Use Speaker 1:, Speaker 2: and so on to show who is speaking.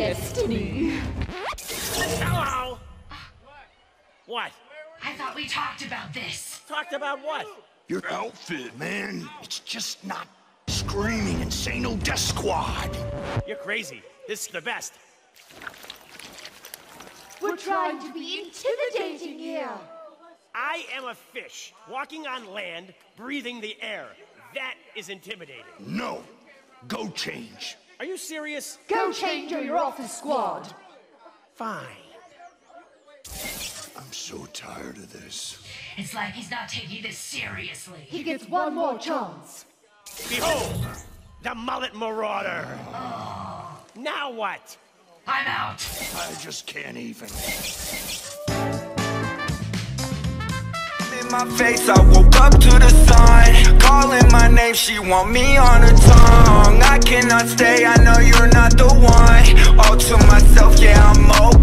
Speaker 1: destiny.
Speaker 2: Hello! What?
Speaker 3: I thought we talked about this.
Speaker 2: Talked about what?
Speaker 4: Your outfit, man. It's just not screaming Insano Death Squad.
Speaker 2: You're crazy. This is the best.
Speaker 1: We're trying to be intimidating here.
Speaker 2: I am a fish, walking on land, breathing the air. That is intimidating.
Speaker 4: No. Go change.
Speaker 2: Are you serious?
Speaker 1: Go change or you're off the squad.
Speaker 2: Fine.
Speaker 4: I'm so tired of this.
Speaker 3: It's like he's not taking this seriously.
Speaker 1: He gets one more chance.
Speaker 2: Behold, the mullet marauder. Now what?
Speaker 3: I'm out.
Speaker 4: I just can't even.
Speaker 5: In my face, I woke up to the sun. Calling my name, she want me on her tongue. I cannot stay, I know you're not the one. All to myself, yeah, I'm over.